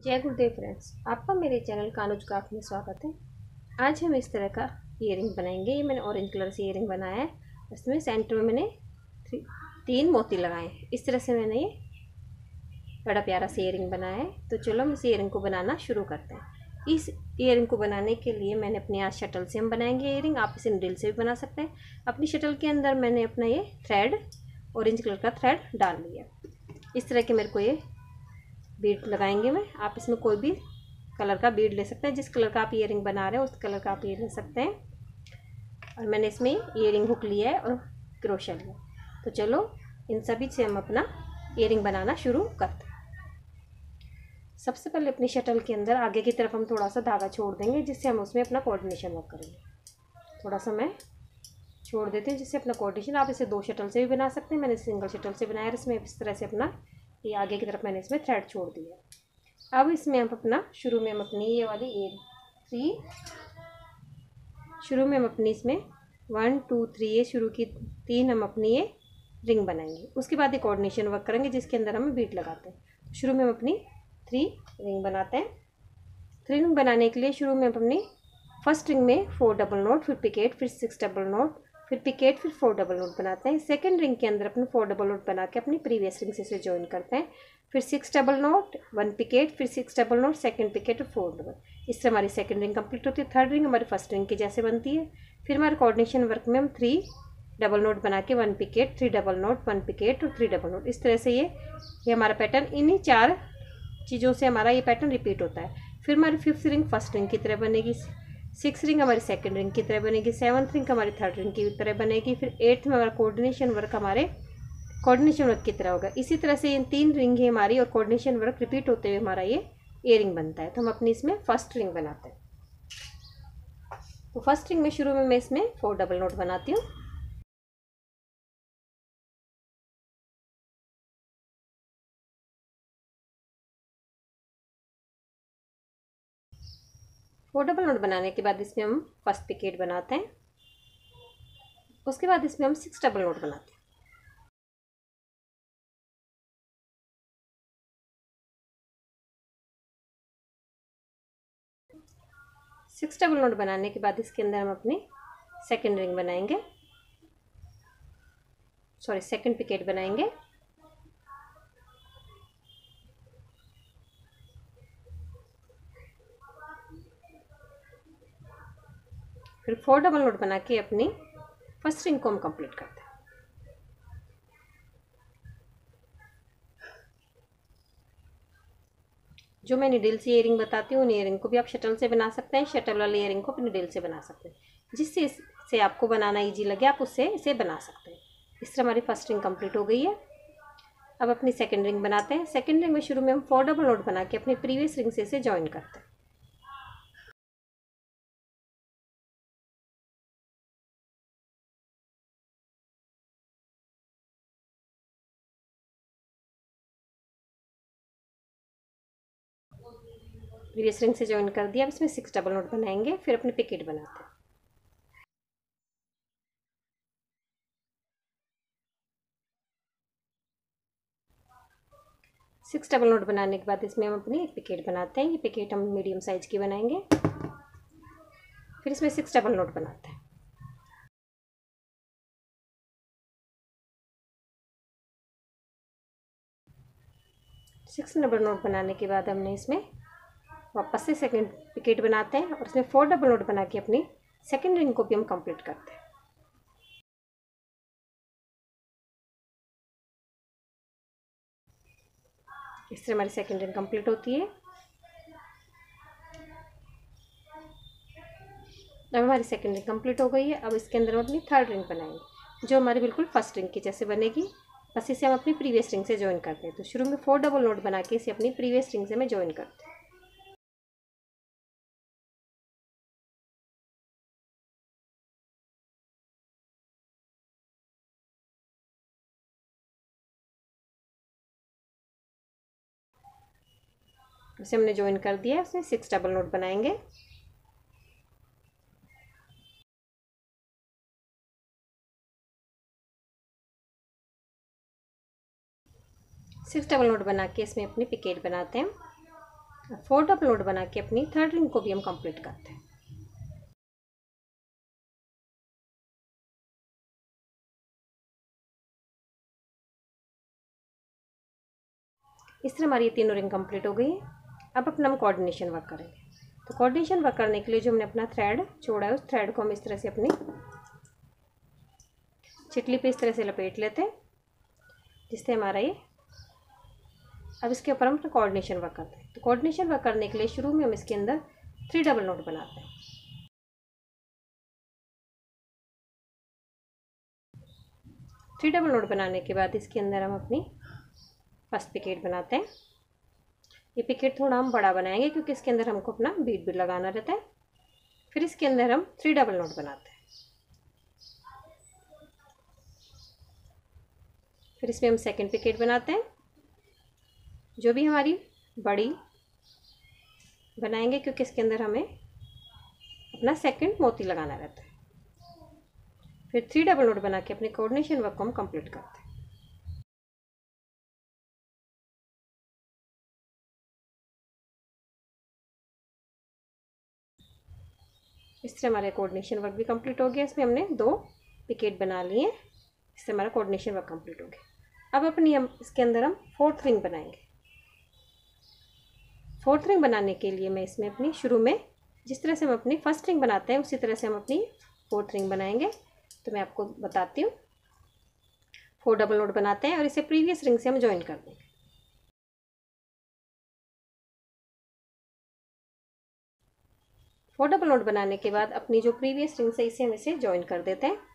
जय गुरुदेव फ्रेंड्स, आपका मेरे चैनल कानुज क्राफ्ट में स्वागत है। आज हम इस तरह का ईयरिंग बनाएंगे। ये मैंने ऑरेंज कलर से ईयरिंग बनाया है। इसमें सेंटर में मैंने 3 मोती लगाए हैं। इस तरह से मैंने ये बड़ा प्यारा सा ईयरिंग बनाया है। तो चलो हम इस ईयरिंग को बनाना शुरू करते हैं। इस ईयरिंग को बनाने के लिए मैंने अपने यहाँ शटल से हम बनाएंगे ईयरिंग। आप इसे नीडल से भी बना सकते हैं। अपनी शटल के अंदर मैंने अपना ये थ्रेड, ऑरेंज कलर का थ्रेड डाल लिया। इस तरह के मेरे को ये बीड लगाएंगे मैं। आप इसमें कोई भी कलर का बीड ले सकते हैं। जिस कलर का आप ईयरिंग बना रहे हो उस कलर का आप ये ले सकते हैं। और मैंने इसमें ईयरिंग हुक लिया है और क्रोशा लिया। तो चलो इन सभी से हम अपना ईयरिंग बनाना शुरू करते हैं। सबसे पहले अपनी शटल के अंदर आगे की तरफ हम थोड़ा सा धागा छोड़ देंगे, जिससे हम उसमें अपना कोऑर्डिनेशन वर्क करेंगे। थोड़ा सा मैं छोड़ देती हूँ जिससे अपना कोऑर्डिनेशन। आप इसे 2 शटल से भी बना सकते हैं। मैंने सिंगल शटल से बनाया। इसमें इस तरह से अपना ये आगे की तरफ मैंने इसमें थ्रेड छोड़ दिया। अब इसमें हम अपना शुरू में हम अपनी ये वाली शुरू में हम अपनी इसमें 1 2 3 ये शुरू की 3 हम अपनी ये रिंग बनाएंगे। उसके बाद एक कोऑर्डिनेशन वर्क करेंगे जिसके अंदर हम बीट लगाते हैं। शुरू में हम अपनी 3 रिंग बनाते हैं। 3 रिंग बनाने के लिए शुरू में हम अपनी फर्स्ट रिंग में 4 डबल नोट, फिर पिकेट, फिर 6 डबल नोट, फिर पिकेट, फिर 4 डबल नोट बनाते हैं। सेकंड रिंग के अंदर अपने 4 डबल नोट बना के अपनी प्रीवियस रिंग से इसे ज्वाइन करते हैं। फिर 6 डबल नोट, 1 पिकेट, फिर 6 डबल नोट, सेकंड पिकेट और 4 डबल। इससे हमारी सेकंड रिंग कंप्लीट होती है। थर्ड रिंग हमारी फर्स्ट रिंग के जैसे बनती है। फिर हमारे कोऑर्डिनेशन वर्क में हम 3 डबल नोट बना के 1 पिकेट, 3 डबल नोट, 1 पिकेट और 3 डबल नोट। इस तरह से ये हमारा पैटर्न, इन्हीं 4 चीज़ों से हमारा ये पैटर्न रिपीट होता है। फिर हमारी 5th रिंग फर्स्ट रिंग की तरह बनेगी, 6th रिंग हमारी सेकंड रिंग की तरह बनेगी, 7th रिंग हमारी थर्ड रिंग की तरह बनेगी। फिर 8th में हमारा कोऑर्डिनेशन वर्क हमारे कोऑर्डिनेशन वर्क की तरह होगा। इसी तरह से इन 3 रिंग है हमारी और कोऑर्डिनेशन वर्क रिपीट होते हुए हमारा ये ईयरिंग बनता है। तो हम अपनी इसमें फर्स्ट रिंग बनाते हैं। तो फर्स्ट रिंग में शुरू में मैं इसमें 4 डबल नोट बनाती हूँ। फोर डबल नोट बनाने के बाद इसमें हम फर्स्ट पिकेट बनाते हैं। उसके बाद इसमें हम 6 डबल नोट बनाते हैं। 6 डबल नोट बनाने के बाद इसके अंदर हम अपनी सेकंड रिंग बनाएंगे, सॉरी सेकंड पिकेट बनाएंगे। फिर 4 डबल नोट बना के अपनी फर्स्ट रिंग को हम कंप्लीट करते हैं। जो मैं निडल से ईयरिंग बताती हूँ, उन ईयरिंग को भी आप शटल से बना सकते हैं। शटल वाले ईयरिंग को अपनी निडल से बना सकते हैं। जिससे इसे आपको बनाना ईजी लगे आप उससे इसे बना सकते हैं। इस तरह हमारी फर्स्ट रिंग कंप्लीट हो गई है। अब अपनी सेकंड रिंग बनाते हैं। सेकंड रिंग में शुरू में हम 4 डबल नोट बना के अपनी प्रीवियस रिंग से इसे ज्वाइन करते हैं। प्रीवियस रिंग से ज्वाइन कर दिया। अब इसमें 6 डबल नोट बनाएंगे, फिर अपने पिकेट बनाते हैं। सिक्स डबल नोट बनाने के बाद इसमें हम अपनी एक पिकेट बनाते हैं। ये पिकेट हम मीडियम साइज की बनाएंगे। फिर इसमें 6 डबल नोट बनाते हैं। 6 डबल नोट बनाने के बाद हमने इसमें वापस से सेकंड पिकेट बनाते हैं और इसमें 4 डबल नोट बना के अपनी सेकंड रिंग को भी हम कंप्लीट करते हैं। इस तरह हमारी सेकंड रिंग कंप्लीट होती है। अब हमारी सेकंड रिंग कंप्लीट हो गई है। अब इसके अंदर हम अपनी थर्ड रिंग बनाएंगे, जो हमारी बिल्कुल फर्स्ट रिंग की जैसे बनेगी। बस इसे हम अपनी प्रीवियस रिंग से ज्वाइन करते हैं। तो शुरू में 4 डबल नोट बना के इसे अपनी प्रीवियस रिंग से मैं ज्वाइन करते हैं। इसे हमने ज्वाइन कर दिया। उसमें 6 डबल नोट बनाएंगे। सिक्स डबल नोट बना के इसमें अपनी पिकेट बनाते हैं। 4 डबल नोट बना के अपनी थर्ड रिंग को भी हम कंप्लीट करते हैं। इस तरह हमारी ये तीनों रिंग कंप्लीट हो गई है। अब अपना हम कोऑर्डिनेशन वर्क करेंगे। तो कोऑर्डिनेशन वर्क करने के लिए जो हमने अपना थ्रेड छोड़ा है उस थ्रेड को हम इस तरह से अपनी चिटली पे इस तरह से लपेट लेते हैं जिससे हमारा ये, अब इसके ऊपर हम कोऑर्डिनेशन वर्क करते हैं। तो कोऑर्डिनेशन वर्क करने के लिए शुरू में हम इसके अंदर 3 डबल नोट बनाते हैं। 3 डबल नोट बनाने के बाद इसके अंदर हम अपनी फर्स्ट पिकेट बनाते हैं। ये पिकेट थोड़ा हम बड़ा बनाएंगे क्योंकि इसके अंदर हमको अपना बीट भी लगाना रहता है। फिर इसके अंदर हम 3 डबल नोट बनाते हैं। फिर इसमें हम सेकंड पिकेट बनाते हैं, जो भी हमारी बड़ी बनाएंगे क्योंकि इसके अंदर हमें अपना सेकंड मोती लगाना रहता है। फिर 3 डबल नोट बना के अपने कोऑर्डिनेशन वर्क को हम कंप्लीट करते हैं। इस तरह हमारा कोऑर्डिनेशन वर्क भी कंप्लीट हो गया। इसमें हमने 2 पिकेट बना लिए, इससे हमारा कोऑर्डिनेशन वर्क कंप्लीट हो गया। अब अपनी हम इसके अंदर हम 4th रिंग बनाएंगे। 4th रिंग बनाने के लिए मैं इसमें अपनी शुरू में जिस तरह से हम अपनी फर्स्ट रिंग बनाते हैं उसी तरह से हम अपनी 4th रिंग बनाएंगे। तो मैं आपको बताती हूँ। 4 डबल नोट बनाते हैं और इसे प्रीवियस रिंग से हम ज्वाइन कर देंगे। फोर डबल नोट बनाने के बाद अपनी जो प्रीवियस रिंग से इसे हम इसे ज्वाइन कर देते हैं।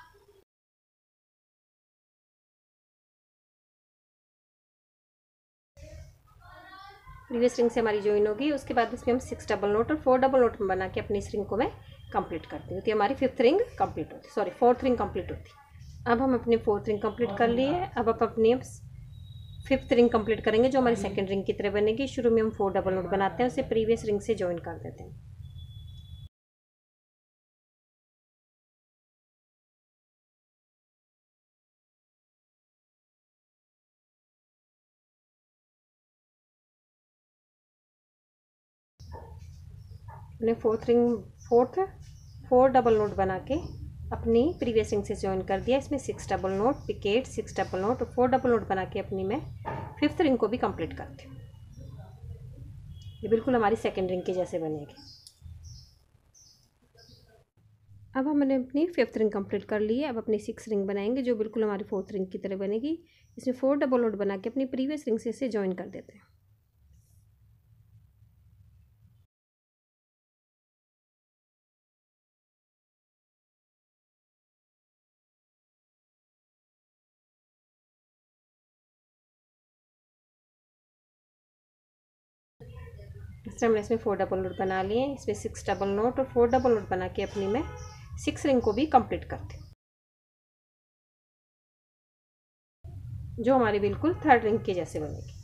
प्रीवियस रिंग से हमारी ज्वाइन होगी। उसके बाद इसमें हम 6 डबल नोट और 4 डबल नोट बना के अपनी इस रिंग को मैं कंप्लीट करती हूँ। तो हमारी 5th रिंग कंप्लीट होती, सॉरी 4th रिंग कंप्लीट होती। अब हम अपनी 4th रिंग कंप्लीट कर लिए। अब आप अपनी 5th रिंग कंप्लीट करेंगे जो हमारी सेकंड रिंग की तरह बनेगी। शुरू में हम 4 डबल नोट बनाते हैं, उसे प्रीवियस रिंग से ज्वाइन कर देते हैं। हमने 4 डबल नोट बना के अपनी प्रीवियस रिंग से ज्वाइन कर दिया। इसमें 6 double knot, picot, 6 double knot और 4 डबल नोट बना के अपनी मैं 5th रिंग को भी कंप्लीट करती हूँ। ये बिल्कुल हमारी सेकंड रिंग के जैसे बनेगी। अब हमने अपनी 5th रिंग कंप्लीट कर ली है। अब अपनी 6th रिंग बनाएंगे जो बिल्कुल हमारी 4th रिंग की तरह बनेगी। इसमें 4 डबल नोट बना के अपनी प्रीवियस रिंग से इसे ज्वाइन कर देते हैं। इस तरह हमने इसमें 4 डबल नोट बना लिए। इसमें 6 डबल नोट और 4 डबल नोट बना के अपनी मैं 6 रिंग को भी कंप्लीट करती हूँ, जो हमारी बिल्कुल 3rd रिंग के जैसे बनेगी।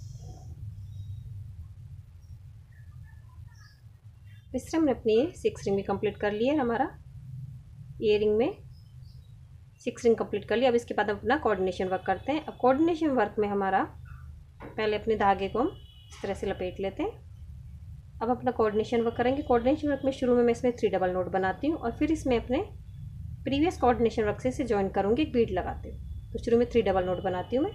इस तरह हमने अपनी 6 रिंग भी कंप्लीट कर ली है। हमारा ये रिंग में 6 रिंग कंप्लीट कर लिया। अब इसके बाद हम अपना कोऑर्डिनेशन वर्क करते हैं। अब कोऑर्डिनेशन वर्क में हमारा पहले अपने धागे को हम इस तरह से लपेट लेते हैं। अब अपना कोऑर्डिनेशन वर्क करेंगे। कोऑर्डिनेशन वर्क में शुरू में मैं इसमें 3 डबल नोट बनाती हूँ और फिर इसमें अपने प्रीवियस कोऑर्डिनेशन वर्क से इसे ज्वाइन करूँगी, एक बीट लगाते हूँ। तो शुरू में 3 डबल नोट बनाती हूँ मैं।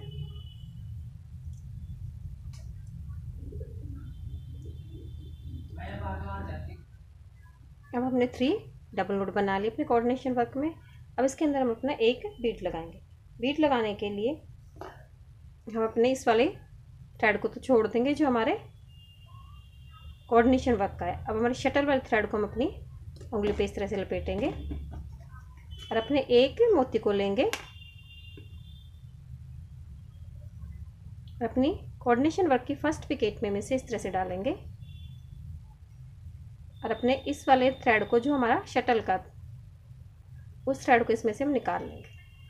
अब हमने 3 डबल नोट बना लिए अपने कोऑर्डिनेशन वर्क में। अब इसके अंदर हम अपना एक बीट लगाएंगे। बीट लगाने के लिए हम अपने इस वाले थ्रेड को तो छोड़ देंगे जो हमारे कोऑर्डिनेशन वर्क का है। अब हमारे शटल वाले थ्रेड को हम अपनी उंगली पे इस तरह से लपेटेंगे और अपने एक मोती को लेंगे और अपनी कोऑर्डिनेशन वर्क की फर्स्ट पिकेट में से इस तरह से डालेंगे और अपने इस वाले थ्रेड को जो हमारा शटल का, उस थ्रेड को इसमें से हम निकाल लेंगे।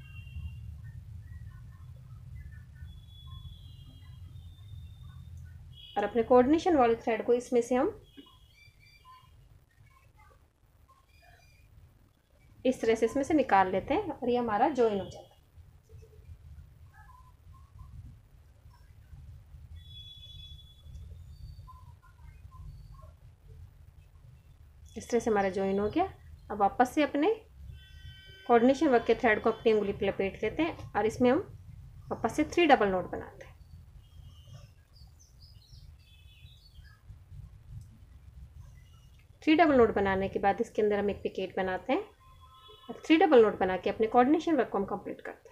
और अपने कोऑर्डिनेशन वाले थ्रेड को इसमें से हम इस तरह से इसमें से निकाल लेते हैं और ये हमारा ज्वाइन हो जाता है। इस तरह से हमारा जॉइन हो गया। अब वापस से अपने कोऑर्डिनेशन वर्क के थ्रेड को अपनी उंगली पे लपेट लेते हैं और इसमें हम वापस से 3 डबल नोट बनाते हैं। थ्री डबल नोट बनाने के बाद इसके अंदर हम एक पिकेट बनाते हैं और 3 डबल नोट बना के अपने कोऑर्डिनेशन वर्क को हम कंप्लीट करते हैं।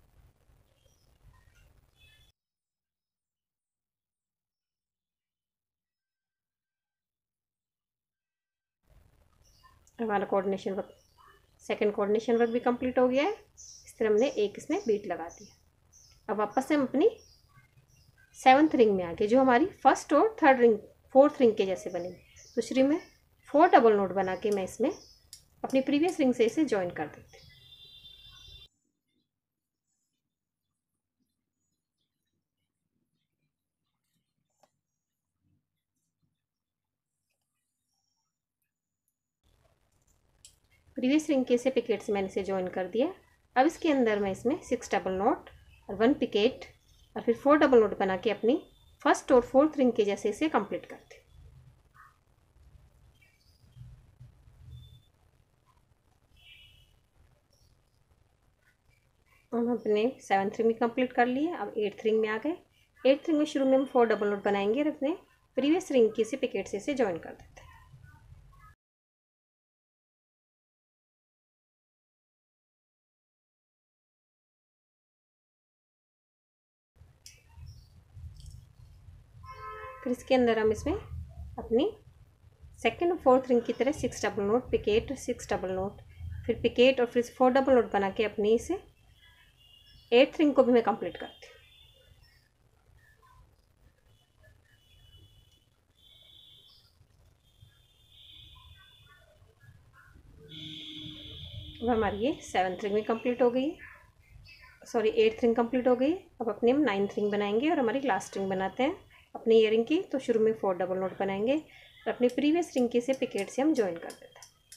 हमारा coordination work, second coordination work भी कंप्लीट हो गया है। इस तरह हमने एक इसमें बीट लगा दिया। अब वापस से हम अपनी 7th रिंग में आ गए, जो हमारी फर्स्ट और थर्ड रिंग, 4th रिंग के जैसे बनेगी। दूसरी में 4 डबल नोट बना के मैं इसमें अपनी प्रीवियस रिंग से इसे ज्वाइन कर देती हूँ। प्रीवियस रिंग के से पिकेट से मैंने इसे ज्वाइन कर दिया। अब इसके अंदर मैं इसमें 6 डबल नोट और 1 पिकेट और फिर 4 डबल नोट बना के अपनी फर्स्ट और 4th रिंग के जैसे इसे कंप्लीट करती हूँ। हम अपने 7th रिंग में कंप्लीट कर लिए। अब 8th रिंग में आ गए। 8th रिंग में शुरू में हम 4 डबल नोट बनाएंगे और अपने प्रीवियस रिंग के से पिकेट से इसे ज्वाइन कर देते हैं। फिर इसके अंदर हम इसमें अपनी सेकेंड और 4th रिंग की तरह 6 double knot, picot, 6 double knot, फिर पिकेट और फिर 4 डबल नोट बना के अपनी इसे 8th रिंग को भी मैं कंप्लीट करती हूँ। अब हमारी ये 7th रिंग में कंप्लीट हो गई, सॉरी 8th रिंग कंप्लीट हो गई। अब अपने हम 9th रिंग बनाएंगे और हमारी लास्ट रिंग बनाते हैं अपनी ईयरिंग की। तो शुरू में 4 डबल नोट बनाएंगे और अपनी प्रीवियस रिंग के से पिकेट से हम ज्वाइन कर देते हैं।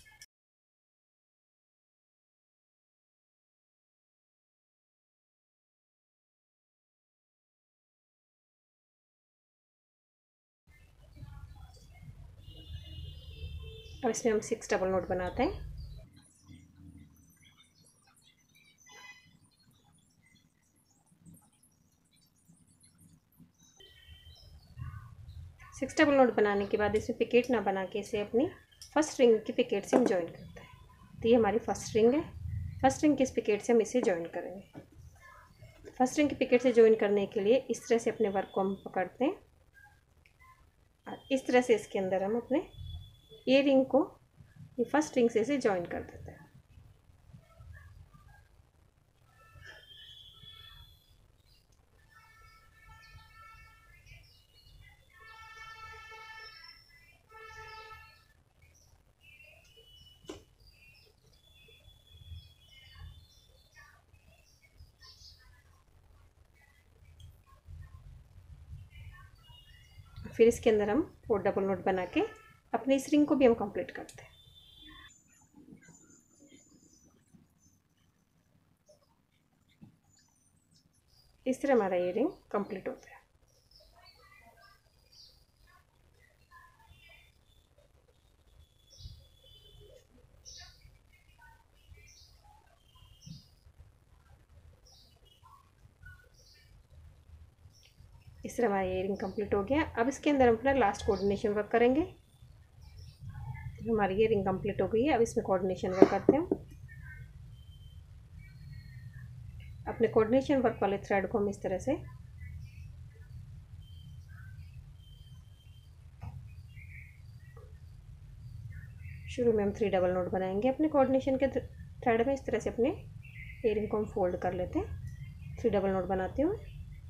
अब इसमें हम 6 डबल नोट बनाते हैं। सिक्स डबल नोट बनाने के बाद इसमें पिकेट ना बना के इसे अपनी फर्स्ट रिंग की पिकेट से हम ज्वाइन करते हैं। तो ये हमारी फर्स्ट रिंग है। फर्स्ट रिंग की इस पिकेट से हम इसे ज्वाइन करेंगे। फर्स्ट रिंग की पिकेट से ज्वाइन करने के लिए इस तरह से अपने वर्क को हम पकड़ते हैं और इस तरह से इसके अंदर हम अपने ये रिंग को ये फर्स्ट रिंग से इसे ज्वाइन कर देते हैं। फिर इसके अंदर हम 4 डबल नोट बना के अपनी इस रिंग को भी हम कंप्लीट करते हैं। इस तरह हमारा ये रिंग कंप्लीट होता है। इस तरह हमारा ये रिंग कंप्लीट हो गया। अब इसके अंदर हम अपना लास्ट कोऑर्डिनेशन वर्क करेंगे। हमारी ये रिंग कंप्लीट हो गई है। अब इसमें कोऑर्डिनेशन वर्क करते हैं। अपने कोऑर्डिनेशन वर्क वाले थ्रेड को हम इस तरह से शुरू में हम 3 डबल नोट बनाएंगे अपने कोऑर्डिनेशन के थ्रेड में। इस तरह से अपने ये रिंग को हम फोल्ड कर लेते हैं। 3 डबल नोट बनाती हूँ।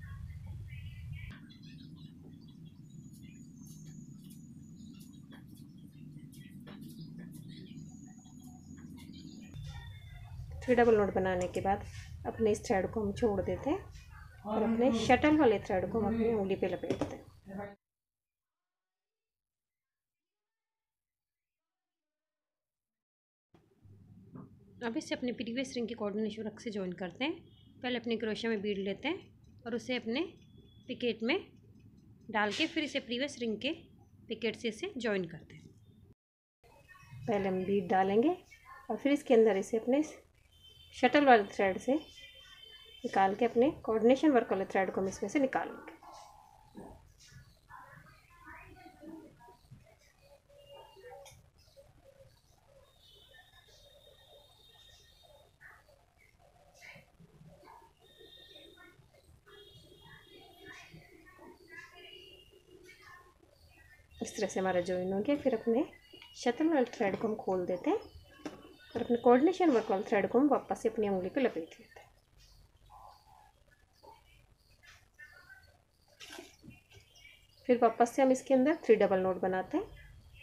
थ्री डबल नोट बनाने के बाद अपने इस थ्रेड को हम छोड़ देते हैं और अपने शटल वाले थ्रेड को हम अपनी उंगली पे लपेटते हैं। अब इसे अपने प्रीवियस रिंग के कोऑर्डिनेशन वर्क से ज्वाइन करते हैं। पहले अपने क्रोशिया में बीड लेते हैं और उसे अपने पिकेट में डाल के फिर इसे प्रीवियस रिंग के पिकेट से इसे ज्वाइन करते हैं। पहले हम बीट डालेंगे और फिर इसके अंदर इसे अपने शटल वाले थ्रेड से निकाल के अपने कोऑर्डिनेशन वर्क वाले थ्रेड को हम इसमें से निकालेंगे। इस तरह से हमारा जॉइन हो गया। फिर अपने शटल वाले थ्रेड को हम खोल देते हैं और अपने कोऑर्डिनेशन वर्क वाले थ्रेड को हम वापस से अपनी उंगली पे लपेट लेते हैं। फिर वापस से हम इसके अंदर 3 डबल नोट बनाते हैं।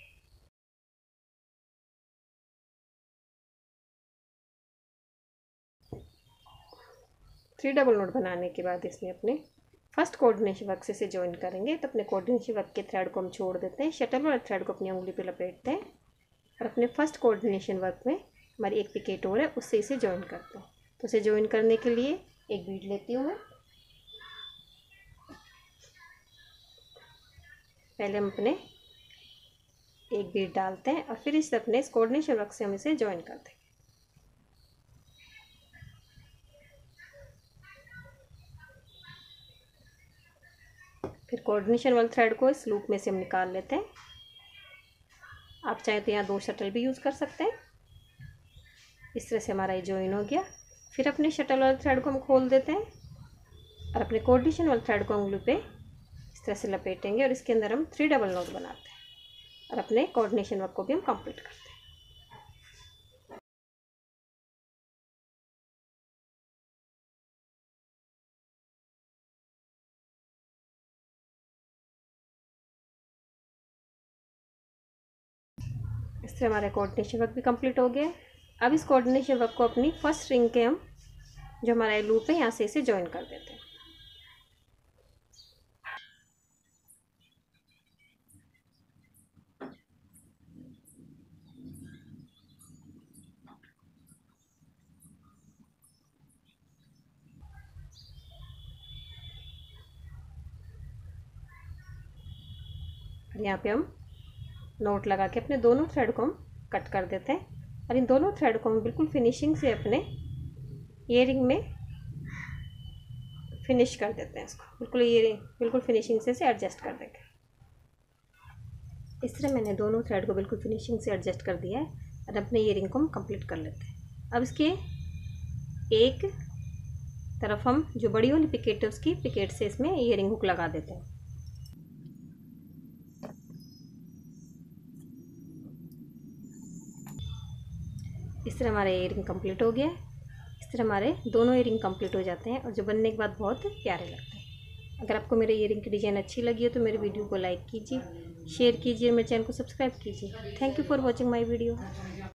थ्री डबल नोट बनाने के बाद इसमें अपने फर्स्ट कोऑर्डिनेशन वर्क से जॉइन करेंगे। तो अपने कोऑर्डिनेशन वर्क के थ्रेड को हम छोड़ देते हैं, शटल वाले थ्रेड को अपनी उंगली पे लपेटते हैं और अपने फर्स्ट कोऑर्डिनेशन वर्क में हमारी एक पिकेट और है उससे इसे जॉइन करते हैं। तो इसे जॉइन करने के लिए एक बीड लेती हूँ मैं। पहले हम अपने एक बीड डालते हैं और फिर इस अपने कोऑर्डिनेशन वर्क से हम इसे जॉइन करते हैं। फिर कोऑर्डिनेशन वाले थ्रेड को इस लूप में से हम निकाल लेते हैं। आप चाहें तो यहाँ 2 शटल भी यूज़ कर सकते हैं। इस तरह से हमारा ये जॉइन हो गया। फिर अपने शटल वाले थ्रेड को हम खोल देते हैं और अपने कोऑर्डिनेशन वाले थ्रेड को उंगली पे इस तरह से लपेटेंगे और इसके अंदर हम 3 डबल नोट बनाते हैं और अपने कोऑर्डिनेशन वर्क को भी हम कंप्लीट करते हैं। इससे हमारा कोऑर्डिनेशन वर्क भी कंप्लीट हो गया। अब इस कोऑर्डिनेशन वर्क को अपनी फर्स्ट रिंग के हम जो हमारा लूप है यहाँ से इसे जॉइन कर देते हैं। यहाँ पे हम नोट लगा के अपने दोनों थ्रेड को हम कट कर देते हैं और इन दोनों थ्रेड को हम बिल्कुल फिनिशिंग से अपने ईयरिंग में फिनिश कर देते हैं। इसको बिल्कुल फिनिशिंग से एडजस्ट कर देंगे। इस तरह मैंने दोनों थ्रेड को बिल्कुल फिनिशिंग से एडजस्ट कर दिया है और अपने ईयरिंग को हम कंप्लीट कर लेते हैं। अब इसके एक तरफ हम जो बड़ी वाली पिकेट है उसकी पिकेट से इसमें ईयरिंग हुक लगा देते हैं। इस तरह हमारा ईयरिंग कंप्लीट हो गया है। इस तरह हमारे दोनों ईयरिंग कंप्लीट हो जाते हैं और जो बनने के बाद बहुत प्यारे लगते हैं। अगर आपको मेरे ईयरिंग की डिज़ाइन अच्छी लगी हो तो मेरे वीडियो को लाइक कीजिए, शेयर कीजिए, मेरे चैनल को सब्सक्राइब कीजिए। Thank you for watching my video.